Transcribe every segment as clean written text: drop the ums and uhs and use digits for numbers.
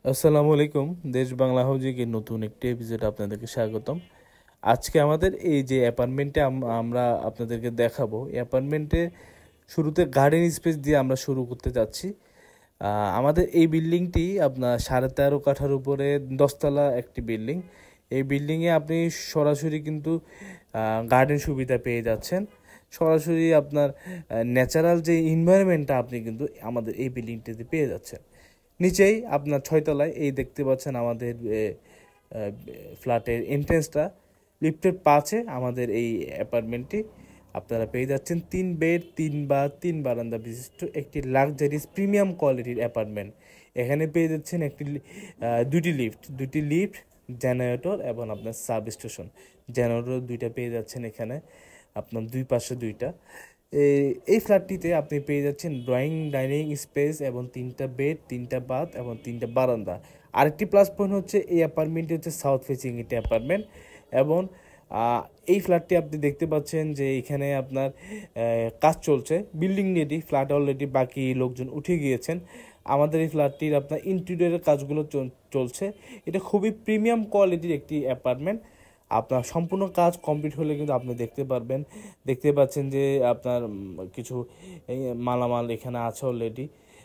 আসসালামু আলাইকুম। দেশ বাংলা হাউজিং এর নতুন একটি এপিসোড আপনাদেরকে স্বাগতম। আজকে আমাদের এই যে অ্যাপার্টমেন্টে আমরা আপনাদেরকে দেখাবো, এই অ্যাপার্টমেন্টে শুরুতে গার্ডেন স্পেস দিয়ে আমরা শুরু করতে যাচ্ছি। আমাদের এই বিল্ডিংটি আপনার 13.5 কাঠার উপরে 10তলা একটি বিল্ডিং। এই বিল্ডিংয়ে আপনি সরাসরি কিন্তু গার্ডেন সুবিধা পেয়ে যাচ্ছেন। সরাসরি আপনার ন্যাচারাল যে এনভায়রনমেন্টটা আপনি কিন্তু আমাদের এই বিল্ডিংটিতে পেয়ে যাচ্ছেন। নিচেই আপনার 6তলায় এই দেখতে পাচ্ছেন আমাদের ফ্ল্যাটের এন্ট্রেন্সটা, লিফটের পাশে আমাদের এই অ্যাপার্টমেন্টটি আপনারা পেয়ে যাচ্ছেন 3 বেড 3 বাথ 3 বারান্দা বিশিষ্ট একটি লাক্সারিয়াস প্রিমিয়াম কোয়ালিটির অ্যাপার্টমেন্ট। এখানে পেয়ে যাচ্ছেন দুটি লিফট, জেনারেটর এবং আপনার সাব স্টেশন। জেনারেটর 2টা পেয়ে যাচ্ছেন এখানে, আপনার দুই পাশে 2টা। এই ফ্ল্যাটটিতে আপনি পেয়ে যাচ্ছেন ডাইনিং স্পেস এবং 3টা বেড 3টা বাথ এবং 3টা বারান্দা। আরেকটি প্লাস পয়েন্ট হচ্ছে এই অ্যাপার্টমেন্টটি হচ্ছে সাউথ ফেসিং একটি অ্যাপার্টমেন্ট। এবং এই ফ্ল্যাটটি আপনি দেখতে পাচ্ছেন যে এখানে আপনার কাজ চলছে, বিল্ডিং রেডি, ফ্ল্যাট অলরেডি, বাকি লোকজন উঠে গিয়েছেন। আমাদের এই ফ্ল্যাটটির আপনার ইন্টেরিয়রের কাজগুলো চলছে। এটা খুবই প্রিমিয়াম কোয়ালিটির একটি অ্যাপার্টমেন্ট। আপনার সম্পূর্ণ কাজ কমপ্লিট হলে কিন্তু আপনি দেখতে পাচ্ছেন যে আপনার কিছু মালামাল এখানে আছে অলরেডি।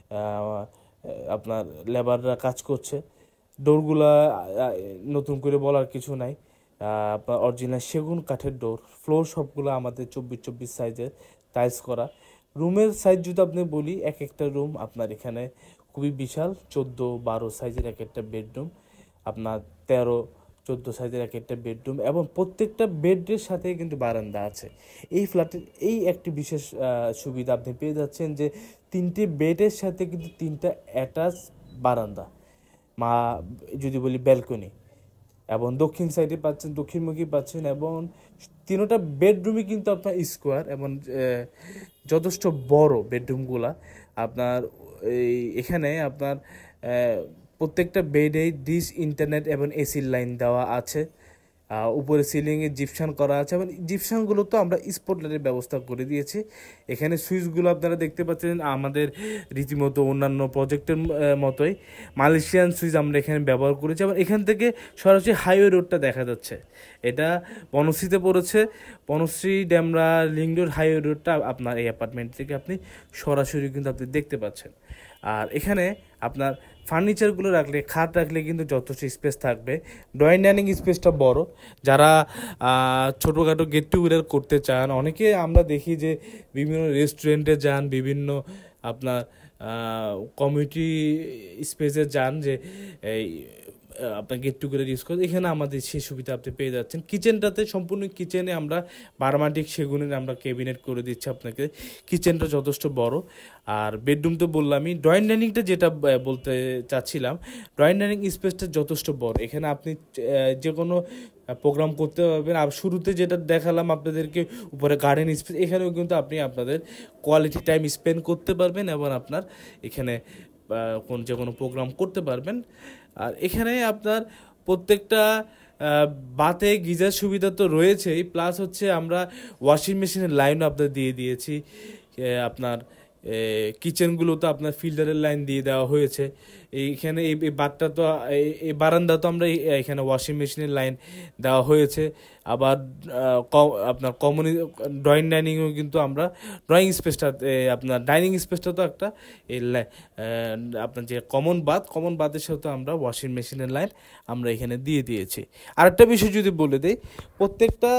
আপনার লেবাররা কাজ করছে। ডোরগুলা নতুন করে বলার কিছু নাই, আপনার অরিজিনাল সেগুন কাঠের ডোর। ফ্লোর সবগুলো আমাদের 24x24 সাইজের টাইলস করা। রুমের সাইজ যদি আপনি বলি, এক একটা রুম আপনার এখানে খুবই বিশাল, 14-12 সাইজের এক একটা বেডরুম, আপনার 13-14 সাইজের এক একটা বেডরুম, এবং প্রত্যেকটা বেডের সাথে কিন্তু বারান্দা আছে। এই ফ্ল্যাটের এই একটি বিশেষ সুবিধা আপনি পেয়ে যাচ্ছেন যে 3টে বেডের সাথে কিন্তু 3টা অ্যাটাচ বারান্দা, যদি বলি ব্যালকনি, এবং দক্ষিণ সাইডে পাচ্ছেন, দক্ষিণমুখী পাচ্ছেন, এবং 3টা বেডরুমই কিন্তু আপনার স্কোয়ার এবং যথেষ্ট বড় বেডরুমগুলা। আপনার এখানে আপনার প্রত্যেকটা বেডেই ডিশ, ইন্টারনেট এবং এসির লাইন দেওয়া আছে। উপরে সিলিংয়ে জিপসান করা আছে, এবং জিপসানগুলো তো আমরা স্পটলাইটের ব্যবস্থা করে দিয়েছি। এখানে সুইচগুলো আপনারা দেখতে পাচ্ছেন আমাদের রীতিমতো অন্যান্য প্রজেক্টের মতোই মালয়েশিয়ান সুইচ আমরা এখানে ব্যবহার করেছি, এবং এখান থেকে সরাসরি হাইওয়ে রোডটা দেখা যাচ্ছে। এটা বনশ্রীতে পড়েছে, Banasree Demra link road highway রোডটা আপনার এই অ্যাপার্টমেন্ট থেকে আপনি সরাসরি কিন্তু আপনি দেখতে পাচ্ছেন। আর এখানে আপনার ফার্নিচারগুলো রাখলে, খাট রাখলে কিন্তু যথেষ্ট স্পেস থাকবে। ড্রয়িং ডাইনিং স্পেসটা বড়। যারা ছোটোখাটো গেট টুগেদার করতে চান, অনেকে আমরা দেখি যে বিভিন্ন রেস্টুরেন্টে যান, বিভিন্ন আপনার কমিউনিটি স্পেসে যান, যে এই আপনার গেট টুগেদার ইউজ করে। এখানে আমাদের সেই সুবিধা আপনি পেয়ে যাচ্ছেন। কিচেনটাতে, সম্পূর্ণ কিচেনে আমরা বারমাটিক সেগুনের আমরা ক্যাবিনেট করে দিচ্ছি আপনাকে। কিচেনটা যথেষ্ট বড়। আর বেডরুম তো বললামই। ড্রয়িং ডাইনিংটা যেটা বলতে চাচ্ছিলাম, ড্রয়িং ডাইনিং স্পেসটা যথেষ্ট বড়। এখানে আপনি যে কোনো প্রোগ্রাম করতে পারবেন। আর শুরুতে যেটা দেখালাম আপনাদেরকে উপরে গার্ডেন স্পেস, এখানেও কিন্তু আপনি আপনাদের কোয়ালিটি টাইম স্পেন্ড করতে পারবেন এবং আপনার এখানে যে কোনো প্রোগ্রাম করতে পারবেন। আর এখানে আপনার প্রত্যেকটা বাথে গিজার সুবিধা তো রয়েছেই, প্লাস হচ্ছে আমরা ওয়াশিং মেশিনের লাইনও আপনার দিয়ে দিয়েছি। আপনার কিচেনগুলো তো আপনার ফিল্টারের লাইন দিয়ে দেওয়া হয়েছে। এইখানে এই বাথটা তো, এই বারান্দা তো আমরা এখানে ওয়াশিং মেশিনের লাইন দেওয়া হয়েছে। আবার আপনার ড্রয়িং ডাইনিংও কিন্তু আমরা ড্রয়িং স্পেসটা, আপনার ডাইনিং স্পেসটা তো একটা আপনার যে কমন বাথের সাথে আমরা ওয়াশিং মেশিনের লাইন আমরা এখানে দিয়ে দিয়েছি। আরেকটা বিষয় যদি বলে দিই, প্রত্যেকটা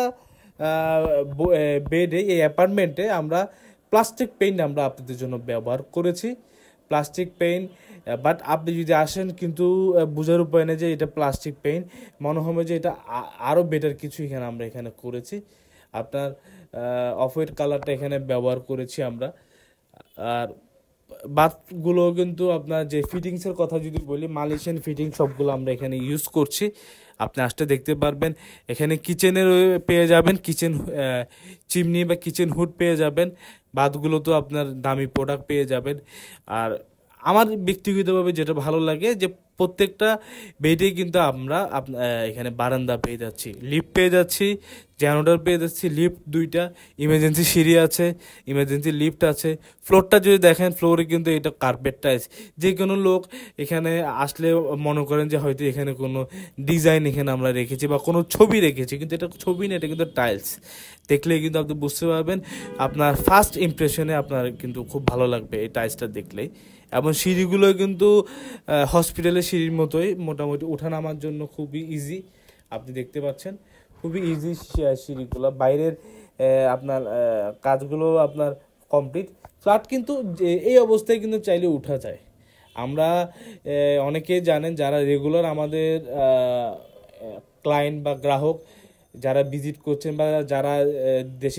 বেডে, এই অ্যাপার্টমেন্টে আমরা প্লাস্টিক পেইন্ট আমরা আপনাদের জন্য ব্যবহার করেছি। প্লাস্টিক পেইন্ট, বাট আপনি যদি আসেন কিন্তু বোঝার উপায় নেই যে এটা প্লাস্টিক পেইন্ট, মনে হবে যে এটা আরও বেটার কিছু আমরা এখানে করেছি। আপনার অফ হোয়াইট কালারটা এখানে ব্যবহার করেছি আমরা। আর বাথগুলো কিন্তু আপনার যে ফিটিংসের কথা যদি বলি, মালয়েশিয়ান ফিটিং সবগুলো আমরা এখানে ইউজ করছি। আপনি আসতে দেখতে পারবেন। এখানে কিচেনের পেয়ে যাবেন, কিচেন চিমনি বা কিচেন হুড পেয়ে যাবেন। বাথগুলো তো আপনার দামি প্রোডাক্ট পেয়ে যাবেন। আর আমার ব্যক্তিগতভাবে যেটা ভালো লাগে যে প্রত্যেকটা বেডে কিন্তু আমরা এখানে বারান্দা পেয়ে যাচ্ছি, লিফট পেয়ে যাচ্ছি, জেনারেটর পেয়ে যাচ্ছি, লিফট দুইটা, ইমার্জেন্সি সিঁড়ি আছে, ইমার্জেন্সি লিফট আছে। ফ্লোরটা যদি দেখেন, ফ্লোরে কিন্তু এটা কার্পেট টাইলস। যে কোনো লোক এখানে আসলে মনে করেন যে হয়তো এখানে কোনো ডিজাইন এখানে আমরা রেখেছি বা কোনো ছবি রেখেছি, কিন্তু এটা ছবি না, এটা কিন্তু টাইলস। দেখলে কিন্তু আপনি বুঝতে পারবেন, আপনার ফার্স্ট ইমপ্রেশনে আপনার কিন্তু খুব ভালো লাগবে এই টাইলসটা দেখলেই। এবং সিঁড়িগুলো কিন্তু হসপিটালের সিঁড়ির মতোই, মোটামুটি ওঠা নামার জন্য খুবই ইজি। আপনি দেখতে পাচ্ছেন খুবই ইজি সিঁড়িগুলো। বাইরের আপনার কাজগুলো আপনার কমপ্লিট। ফ্ল্যাট কিন্তু এই অবস্থায় কিন্তু চাইলে উঠা যায়। আমরা অনেকেই জানেন যারা রেগুলার আমাদের ক্লায়েন্ট বা গ্রাহক যারা ভিজিট করছেন বা যারা দেশে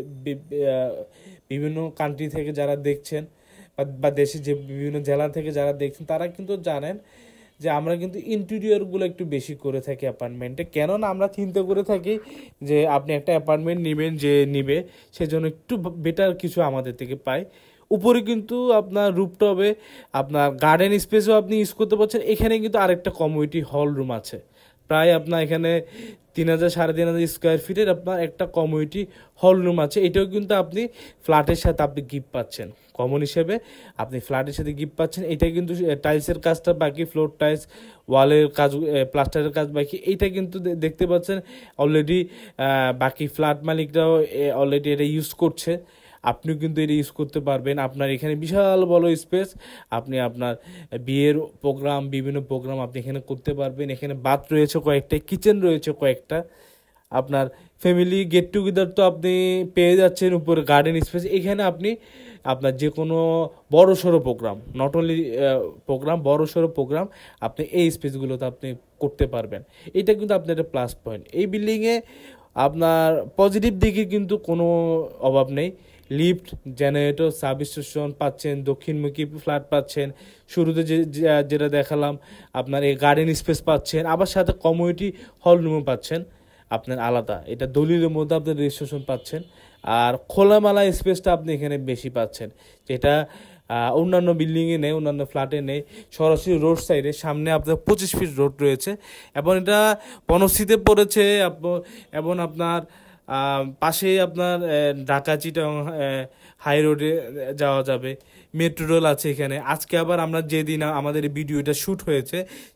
বিভিন্ন কান্ট্রি থেকে যারা দেখছেন বা দেশের যে বিভিন্ন জেলা থেকে যারা দেখছেন, তারা কিন্তু জানেন যে আমরা কিন্তু ইন্টেরিয়রগুলো একটু বেশি করে থাকি অ্যাপার্টমেন্টে। কেননা আমরা চিন্তা করে থাকি যে আপনি একটা অ্যাপার্টমেন্ট নেবেন, যে নিবে সেজন্য একটু বেটার কিছু আমাদের থেকে পায়। উপরে কিন্তু আপনার রুফটপে আপনার গার্ডেন স্পেসও আপনি ইউজ করতে পারছেন। এখানে কিন্তু আরেকটা কমিউনিটি হল রুম আছে, প্রায় আপনার এখানে 3,000-3,500 স্কোয়ার ফিটের আপনার একটা কমিউনিটি হল রুম আছে। এটাও কিন্তু আপনি ফ্ল্যাটের সাথে আপনি গিফট পাচ্ছেন, কমন হিসেবে আপনি ফ্ল্যাটের সাথে গিফট পাচ্ছেন। এটা কিন্তু টাইলসের কাজটা বাকি, ফ্লোর টাইলস, ওয়ালের কাজ, প্লাস্টারের কাজ বাকি। এইটা কিন্তু দেখতে পাচ্ছেন অলরেডি বাকি ফ্ল্যাট মালিকরাও অলরেডি এটা ইউজ করছে। আপনিও কিন্তু এটা ইউজ করতে পারবেন। আপনার এখানে বিশাল বড় স্পেস, আপনি আপনার বিয়ের প্রোগ্রাম, বিভিন্ন প্রোগ্রাম আপনি এখানে করতে পারবেন। এখানে বাথ রয়েছে কয়েকটা, কিচেন রয়েছে কয়েকটা। আপনার ফ্যামিলি গেট টুগেদার তো আপনি পেয়ে যাচ্ছেন উপরে গার্ডেন স্পেস। এখানে আপনি আপনার যে কোনো বড় সড়ো প্রোগ্রাম, নট অনলি প্রোগ্রাম, বড় সড়ো প্রোগ্রাম আপনি এই স্পেসগুলোতে আপনি করতে পারবেন। এটা কিন্তু আপনার একটা প্লাস পয়েন্ট। এই বিল্ডিংয়ে আপনার পজিটিভ দিকে কিন্তু কোনো অভাব নেই। লিফট, জেনারেটর, সার্ভিস স্টেশন পাচ্ছেন, দক্ষিণমুখী ফ্ল্যাট পাচ্ছেন, শুরুতে যেটা দেখালাম আপনার এই গার্ডেন স্পেস পাচ্ছেন, আবার সাথে কমিউনিটি হল রুমও পাচ্ছেন আপনার আলাদা। এটা দলিলের মধ্যে আপনার রেজিস্ট্রেশন পাচ্ছেন। আর খোলামেলা স্পেসটা আপনি এখানে বেশি পাচ্ছেন, যেটা অন্যান্য বিল্ডিংয়ে নেই, অন্যান্য ফ্ল্যাটে নেই। সরাসরি রোড সাইডে সামনে আপনার 25 ফিট রোড রয়েছে, এবং এটা বনশ্রীতে পড়েছে। এবং আপনার পাশে আপনার ঢাকা চিটাগং হাই রোডে যাওয়া যাবে, মেট্রো রেল আছে এখানে। আজকে আবার আমরা যেদিন আমাদের এই ভিডিওটা শ্যুট হয়েছে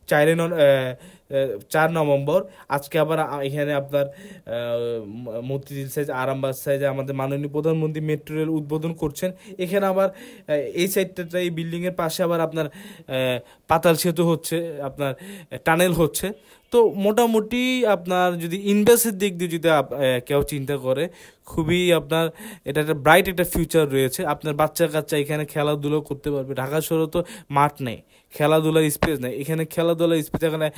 4 নভেম্বর, আজকে আবার এখানে আপনার মতিঝিল সাইজ, আরামবাগ সাইজে আমাদের মাননীয় প্রধানমন্ত্রী মেট্রো রেল উদ্বোধন করছেন। এখানে আবার এই সাইডটা, এই বিল্ডিংয়ের পাশে আবার আপনার পাতাল সেতু হচ্ছে, আপনার টানেল হচ্ছে। তো মোটামুটি আপনার যদি ইনভেস্টের দিক দিয়ে যদি কেউ চিন্তা করে, খুবই আপনার এটা একটা ব্রাইট একটা ফিউচার রয়েছে। আপনার বাচ্চা কাচ্চা এখানে খেলাধুলো করতে পারবে। ঢাকা শহরে তো মাঠ নেই, খেলাধুলার স্পেস নেই। এখানে খেলাধুলার স্পেস, এখানে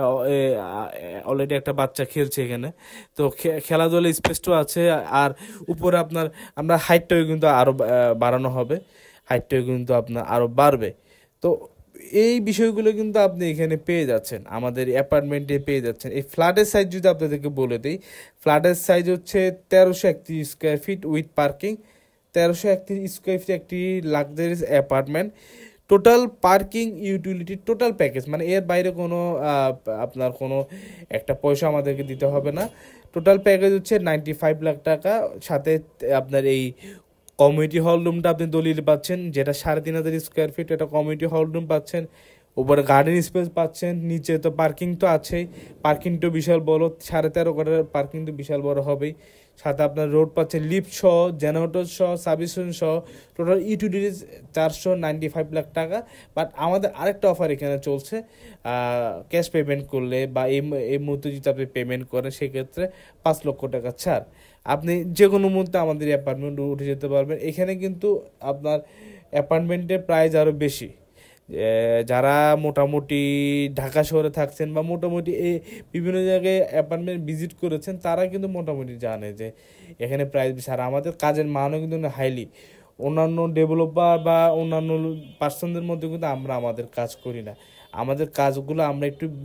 অলরেডি একটা বাচ্চা খেলছে এখানে, তো খেলাধুলার স্পেসটাও আছে। আর উপরে আপনার আমরা হাইটটাও কিন্তু আরও বাড়ানো হবে, হাইটটাও কিন্তু আপনার আরও বাড়বে। তো এই বিষয়গুলো কিন্তু আপনি এখানে পেয়ে যাচ্ছেন, আমাদের অ্যাপার্টমেন্টে পেয়ে যাচ্ছেন। এই ফ্ল্যাটের সাইজ যদি আপনাদেরকে বলে দিই, ফ্ল্যাটের সাইজ হচ্ছে 1331 square feet with parking. 1331 square feet একটি luxurious apartment. Total parking, utility, total package, মানে এর বাইরে কোনো আপনার কোনো একটা পয়সা আমাদেরকে দিতে হবে না। টোটাল প্যাকেজ হচ্ছে 95 লাখ টাকা। সাথে আপনার এই কমিউনিটি হল রুমটা আপনি দলিল পাচ্ছেন, যেটা 3,500 স্কোয়ার ফিট, এটা কমিউনিটি হল রুম পাচ্ছেন। উপরে গার্ডেন স্পেস পাচ্ছেন, নিচে তো পার্কিং তো আছেই, পার্কিংটা বিশাল বড়, 13.5 কাঠার পার্কিং তো বিশাল বড় হবেই। সাথে আপনার রোড পাচ্ছেন, লিফট সহ, জেনারেটর সহ, সার্ভিস সহ, টোটাল ইউটিলিটিস 495 লাখ টাকা। বাট আমাদের আরেকটা অফার এখানে চলছে, ক্যাশ পেমেন্ট করলে বা এই মুহূর্তে যদি আপনি পেমেন্ট করেন, সেক্ষেত্রে 5 লক্ষ টাকা ছাড়। আপনি যে কোনো মুহূর্তে আমাদের অ্যাপার্টমেন্টে উঠে যেতে পারবেন। এখানে কিন্তু আপনার অ্যাপার্টমেন্টের প্রাইস আরও বেশি। যারা মোটামুটি ঢাকা শহরে থাকছেন বা মোটামুটি এই বিভিন্ন জায়গায় অ্যাপার্টমেন্ট ভিজিট করেছেন, তারা কিন্তু মোটামুটি জানে যে এখানে প্রাইস বেশি। আর আমাদের কাজের মানও কিন্তু হাইলি। অন্যান্য ডেভেলপার বা অন্যান্য পার্সনদের মধ্যে কিন্তু আমরা আমাদের কাজ করি না। আমাদের কাজগুলো আমরা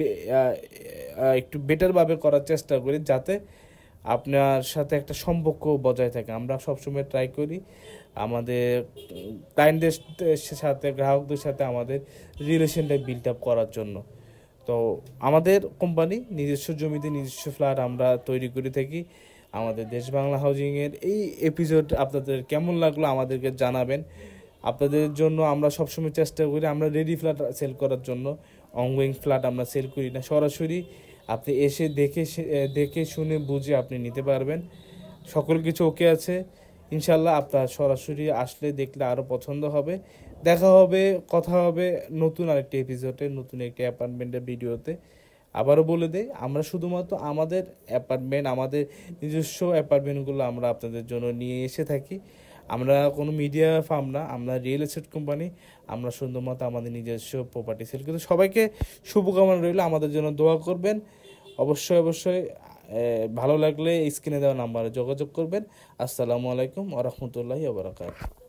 একটু বেটারভাবে করার চেষ্টা করি, যাতে আপনার সাথে একটা সম্পর্ক বজায় থাকে। আমরা সবসময় ট্রাই করি আমাদের ক্লায়েন্টদের সাথে, গ্রাহকদের সাথে আমাদের রিলেশনটা বিল্ড আপ করার জন্য। তো আমাদের কোম্পানি নিজস্ব জমিতে নিজস্ব ফ্ল্যাট আমরা তৈরি করে থাকি। আমাদের দেশ বাংলা হাউজিংয়ের এই এপিসোড আপনাদের কেমন লাগলো আমাদেরকে জানাবেন। আপনাদের জন্য আমরা সবসময় চেষ্টা করি আমরা রেডি ফ্ল্যাট সেল করার জন্য, অনগোয়িং ফ্ল্যাট আমরা সেল করি না। সরাসরি আপনি এসে দেখে শুনে বুঝে আপনি নিতে পারবেন। সকল কিছু ওকে আছে ইনশাল্লাহ। আপনার সরাসরি আসলে দেখলে আরও পছন্দ হবে। দেখা হবে, কথা হবে নতুন আরেকটি এপিসোডে, নতুন একটি অ্যাপার্টমেন্টের ভিডিওতে। আবারও বলে দেই, আমরা শুধুমাত্র আমাদের অ্যাপার্টমেন্ট, আমাদের নিজস্ব অ্যাপার্টমেন্টগুলো আমরা আপনাদের জন্য নিয়ে এসে থাকি। আমরা কোনো মিডিয়া ফার্ম না, আমরা রিয়েল এস্টেট কোম্পানি। আমরা শুধুমাত্র আমাদের নিজস্ব প্রপার্টি সেল করি। সবাইকে শুভকামনা রইল, আমাদের জন্য দোয়া করবেন। অবশ্যই অবশ্যই ভালো লাগলে স্ক্রিনে দেওয়া নাম্বারে যোগাযোগ করবেন। আসসালামু আলাইকুম ওয়া রাহমাতুল্লাহি ওয়া বারাকাতুহু।